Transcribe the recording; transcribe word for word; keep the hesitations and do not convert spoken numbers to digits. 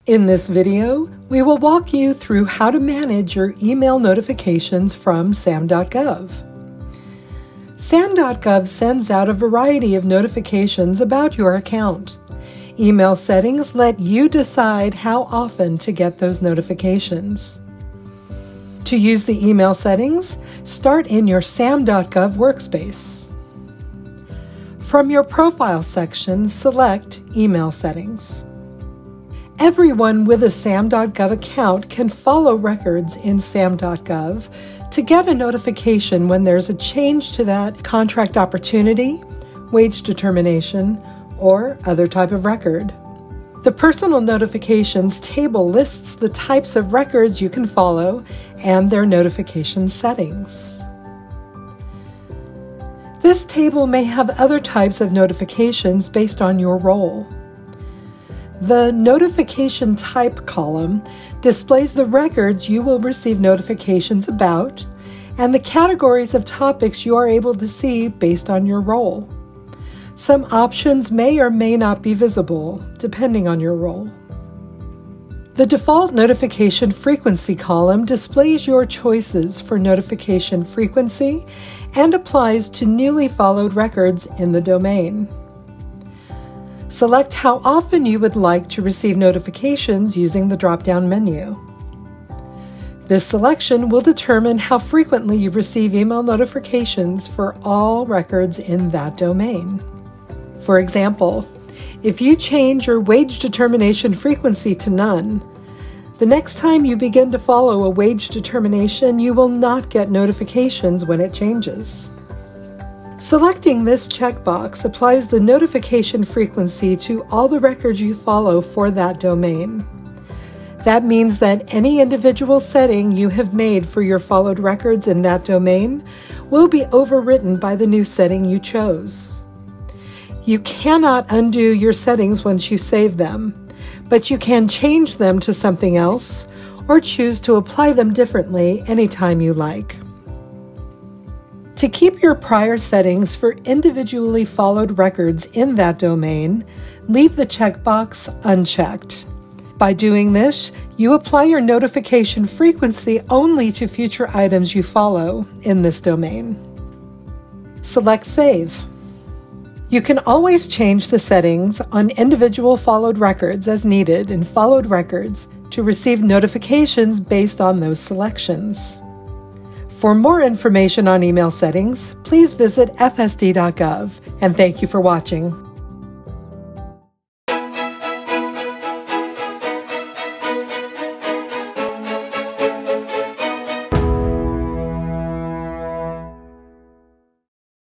In this video, we will walk you through how to manage your email notifications from S A M dot gov. S A M dot gov sends out a variety of notifications about your account. Email settings let you decide how often to get those notifications. To use the email settings, start in your S A M dot gov workspace. From your Profile section, select Email Settings. Everyone with a S A M dot gov account can follow records in S A M dot gov to get a notification when there's a change to that contract opportunity, wage determination, or other type of record. The Personal Notifications table lists the types of records you can follow and their notification settings. This table may have other types of notifications based on your role. The Notification Type column displays the records you will receive notifications about and the categories of topics you are able to see based on your role. Some options may or may not be visible, depending on your role. The Default Notification Frequency column displays your choices for notification frequency and applies to newly followed records in the domain. Select how often you would like to receive notifications using the drop-down menu. This selection will determine how frequently you receive email notifications for all records in that domain. For example, if you change your wage determination frequency to none, the next time you begin to follow a wage determination, you will not get notifications when it changes. Selecting this checkbox applies the notification frequency to all the records you follow for that domain. That means that any individual setting you have made for your followed records in that domain will be overwritten by the new setting you chose. You cannot undo your settings once you save them, but you can change them to something else or choose to apply them differently anytime you like. To keep your prior settings for individually followed records in that domain, leave the checkbox unchecked. By doing this, you apply your notification frequency only to future items you follow in this domain. Select Save. You can always change the settings on individual followed records as needed in followed records to receive notifications based on those selections. For more information on email settings, please visit F S D dot gov, and thank you for watching.